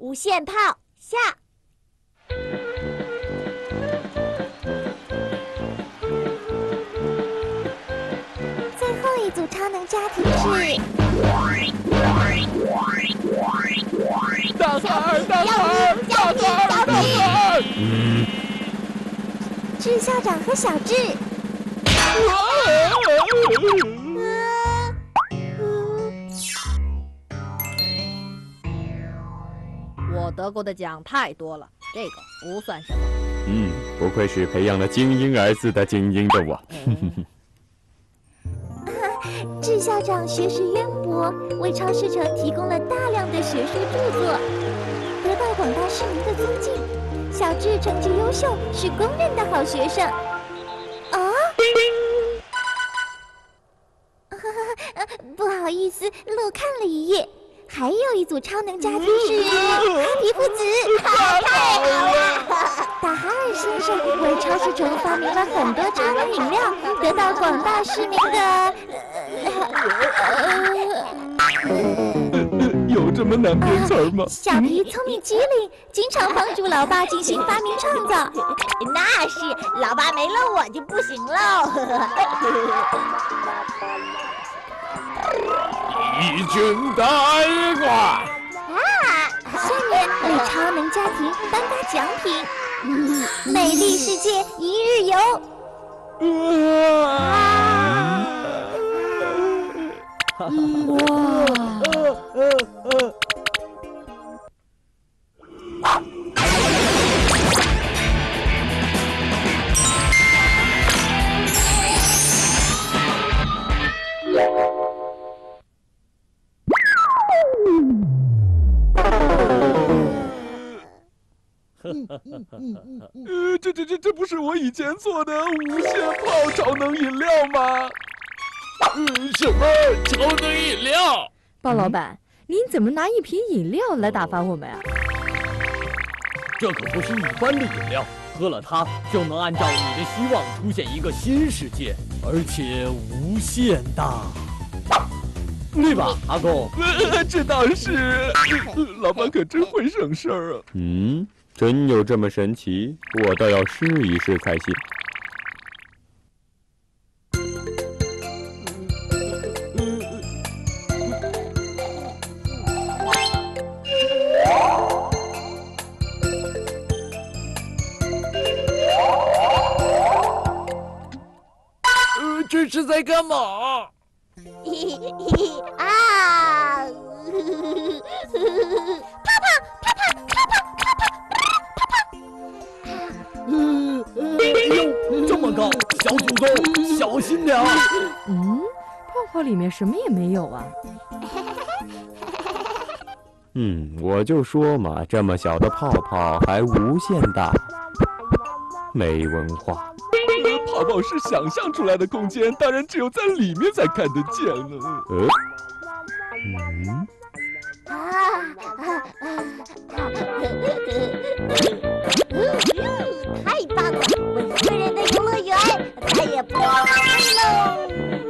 无限炮下。最后一组超能家庭是大海，大海，大海，大海！ 智校长和小智。 我得过的奖太多了，这个不算什么。 不愧是培养了精英儿子的精英的我。 智校长学识渊博，为超视城提供了大量的学术著作，得到广大市民的尊敬。小智成绩优秀，是公认的好学生。不好意思，漏看了一页。还有一组超能家庭是哈皮父子，太好了！达哈尔先生为超视城发明了很多超能饮料，得到广大市民的。 有这么难编词儿吗？ 小皮聪明机灵，经常帮助老爸进行发明创造。 那是，老爸没了我就不行喽。 一军带挂。 下面为超能家庭颁发奖品：美丽世界一日游。 这不是我以前做的无限泡超能饮料吗？什么超能饮料？ 鲍老板，您怎么拿一瓶饮料来打发我们啊？ 这可不是一般的饮料，喝了它就能按照你的希望出现一个新世界，而且无限大。对吧，阿公？ 这倒是，老板可真会省事儿啊。真有这么神奇？我倒要试一试才行。 这是在干嘛？ 啊！ 这么高，小祖宗，小心点儿！ 泡泡里面什么也没有啊。 我就说嘛，这么小的泡泡还无限大，没文化。泡泡是想象出来的空间，当然只有在里面才看得见了。 太棒了！我一个人的游乐园再也不浪费喽。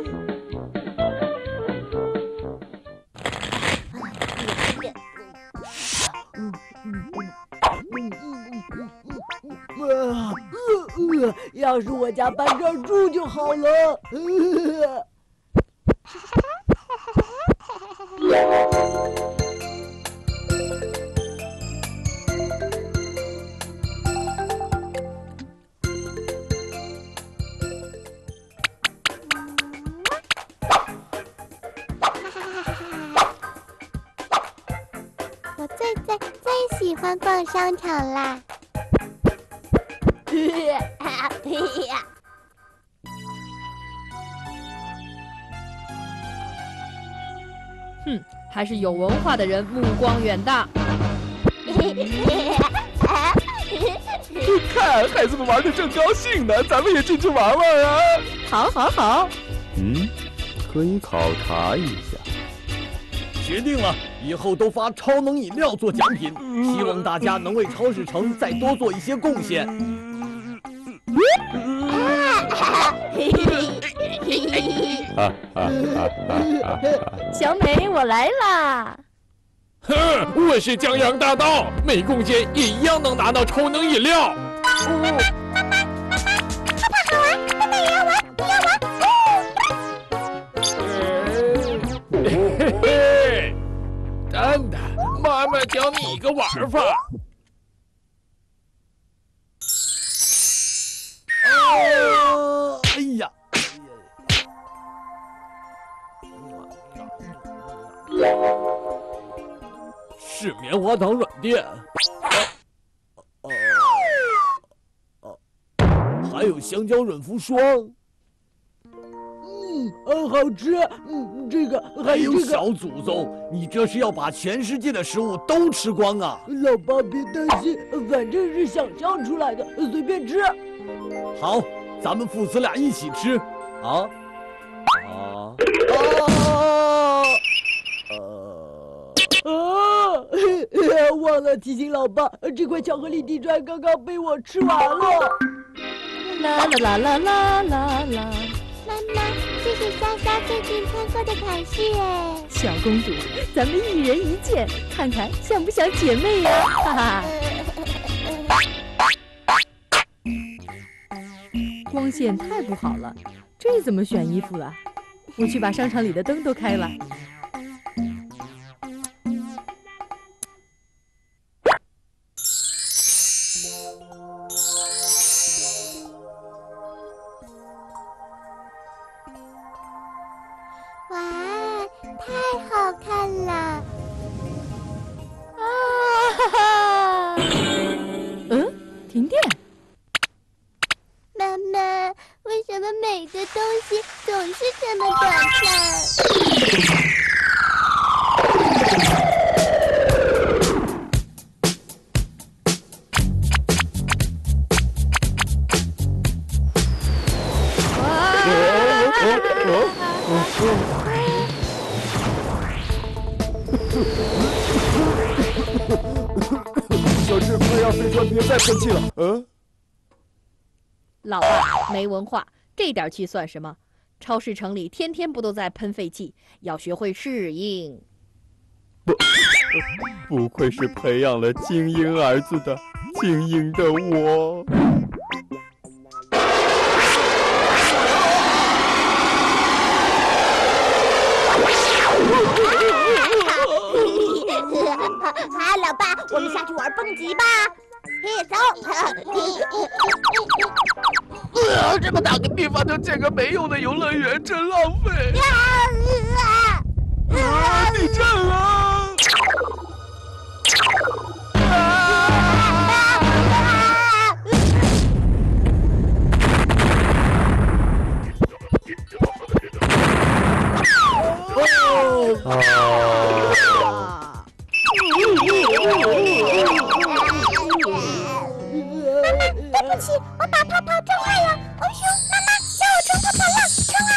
要是我家搬这儿住就好了。 我最喜欢逛商场啦。 还是有文化的人目光远大。 看，孩子们玩得正高兴呢，咱们也进去玩玩啊！ 好，好，好。 可以考察一下。 决定了，以后都发超能饮料做奖品，希望大家能为超市城再多做一些贡献。 小美，我来啦！ 哼，我是江洋大盗，没贡献也一样能拿到超能饮料。嘿嘿，蛋蛋，妈妈教你一个玩法。哎呀！是棉花糖软垫，还有香蕉润肤霜。 好吃。这个还有这个。 小祖宗，你这是要把全世界的食物都吃光啊！ 老爸别担心，反正是想象出来的，随便吃。 好，咱们父子俩一起吃。 忘了提醒老爸，这块巧克力地砖刚刚被我吃完了。 啦啦啦啦啦啦啦！ 妈妈，这是莎莎最近参过的考试哎。 小公主，咱们一人一件，看看像不像姐妹呀？哈哈。光线太不好了，这怎么选衣服了？我去把商场里的灯都开了。 哇，太好看了！ 啊哈哈！停电。 妈妈，为什么每个东西总是这么短暂？ 小智，快让飞船别再喷气了。 老爸没文化，这点气算什么？超市城里天天不都在喷废气，要学会适应。 不愧是培养了精英儿子的精英的我。 好，老爸，我们下去玩蹦极吧。嘿，走！ 这么大个地方就建个没用的游乐园，真浪费！地震了！ 对不起，我把泡泡撞坏了。哦呦，妈妈，叫我冲泡泡浪，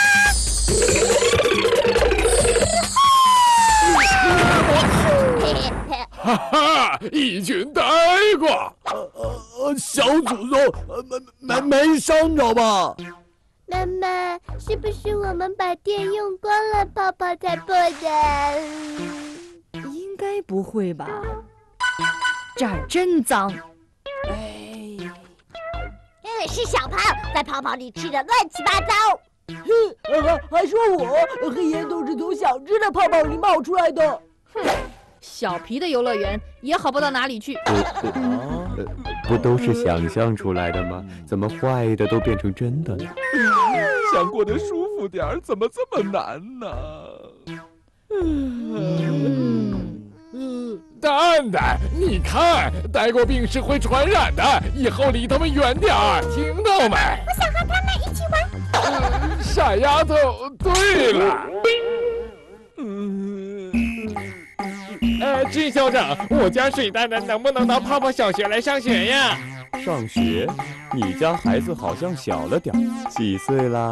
冲啊！ 哈哈，一群呆瓜！小祖宗，没伤着吧？ 妈妈，是不是我们把电用光了，泡泡才破的？ 应该不会吧？这儿真脏。 是小胖在泡泡里吃的乱七八糟。 还说我黑烟都是从小只的泡泡里冒出来的。 哼，小皮的游乐园也好不到哪里去。 不都是想象出来的吗？怎么坏的都变成真的了？ 想过得舒服点儿，怎么这么难呢？ 蛋蛋，你看，呆过病是会传染的，以后离他们远点儿，听到没？ 我想和他们一起玩。 傻丫头，对了。季校长，我家水蛋蛋能不能到泡泡小学来上学呀？ 上学？你家孩子好像小了点，几岁啦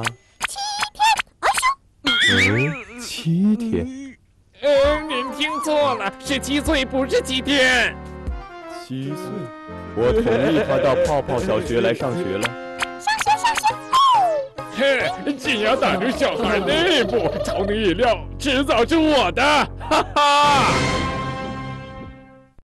？7天。7天。 您听错了，是7岁，不是7天。 7岁，我同意他到泡泡小学来上学了。 上学！ 哼，既要挡住小孩内部，超能饮料迟早是我的，哈哈。